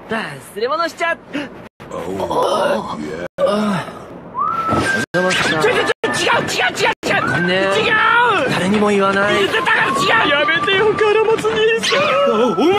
忘れ物しちゃっ。違うね。違う。誰にも言わない。だから違う。やめてよ、カラマツ兄さん。お前